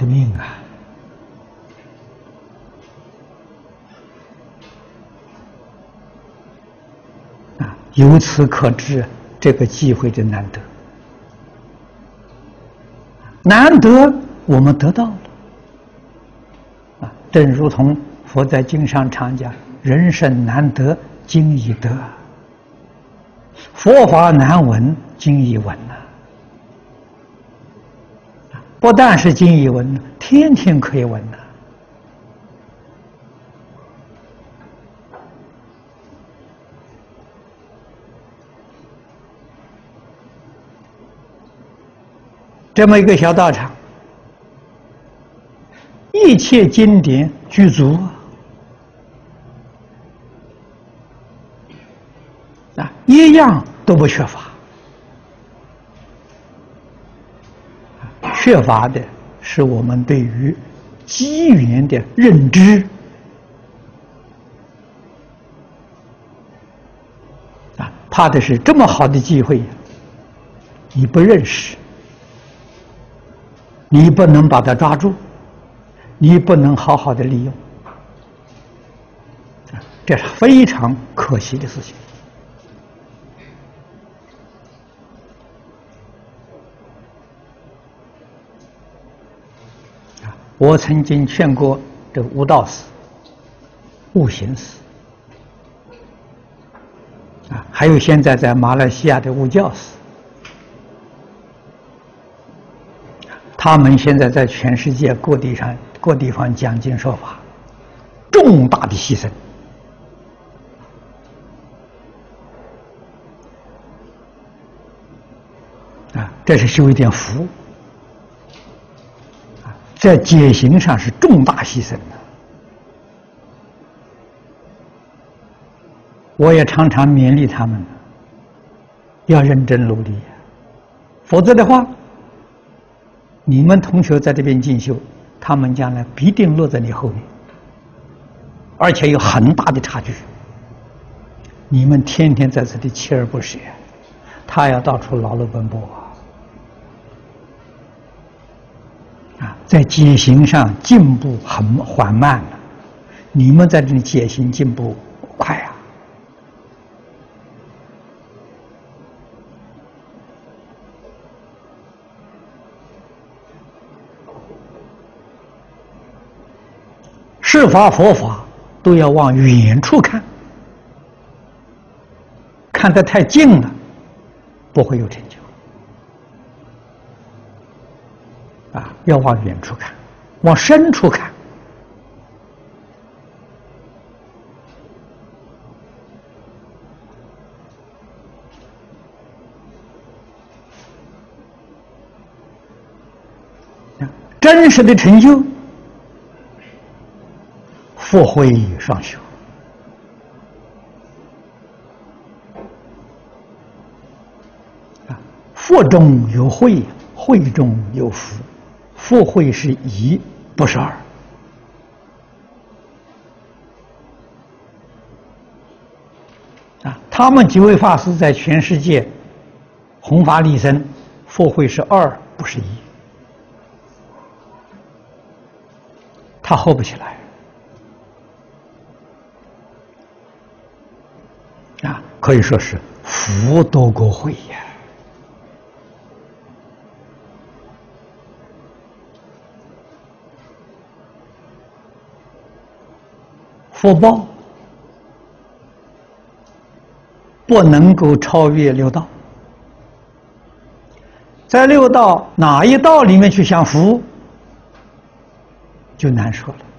的命啊！由此可知，这个机会的难得，难得我们得到了。正如同佛在经上常讲：“人生难得经已得，佛法难闻经已闻呐。”不但是经已闻，天天可以闻呐。这么一个小道场，一切经典具足啊，一样都不缺乏。缺乏的是我们对于机缘的认知啊，怕的是这么好的机会，你不认识。你不能把它抓住，你不能好好的利用，这是非常可惜的事情。我曾经劝过这个悟道士、悟行寺，还有现在在马来西亚的悟教寺。他们现在在全世界各地方讲经说法，重大的牺牲啊！这是修一点福啊，在解行上是重大牺牲的。我也常常勉励他们，要认真努力，否则的话。你们同学在这边进修，他们将来必定落在你后面，而且有很大的差距。你们天天在这里锲而不舍，他要到处劳碌奔波在解行上进步很缓慢了，你们在这里解行进步快啊！世法佛法都要往远处看，看得太近了，不会有成就。要往远处看，往深处看。真实的成就。佛慧双修佛中有慧，慧中有福。佛慧是一，不是二。他们几位法师在全世界弘法利生，佛慧是二，不是一，他 hold 不起来。可以说是福多过慧呀。福报不能够超越六道，在六道哪一道里面去享福，就难说了。